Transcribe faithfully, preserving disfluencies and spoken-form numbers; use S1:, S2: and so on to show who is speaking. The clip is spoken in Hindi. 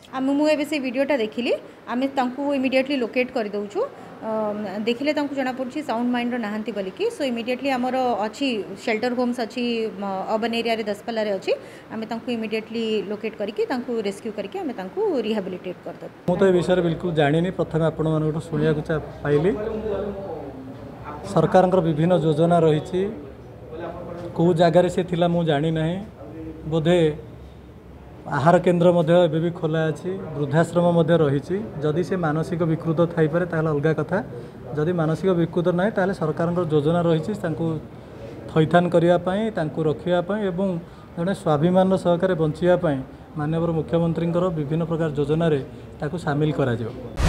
S1: आम मुझे से वीडियोटा देखिली आम इमिडिएटली लोकेट कर दौचु देखिले जना पड़ी साउंड माइंड नहांती बोलिकी सो इमिडिएटली आमर अच्छी शेल्टर होम्स अच्छी अर्बन एरिया दसपल्ला अच्छी आम इमिडिएटली लोकेट करके रेस्क्यू करके आम रिहाबिलिटेट करदे।
S2: मुझे विषय बिल्कुल जानी प्रथम आपण मानक शुणा पाइली सरकार विभिन्न योजना रही कौ जगार से थिला मु जानी ना बोधे आहार केन्द्र एबे भी खोला अच्छी वृद्धाश्रम रही जदि से मानसिक विकृत थी पारे ताहले अलग कथा जदि मानसिक विकृत ना ताहले सरकार योजना रही थैथान करने रखापी एवं जड़े स्वाभिमान सहकार बचापी माननीय मुख्यमंत्री विभिन्न प्रकार योजन सामिल करा।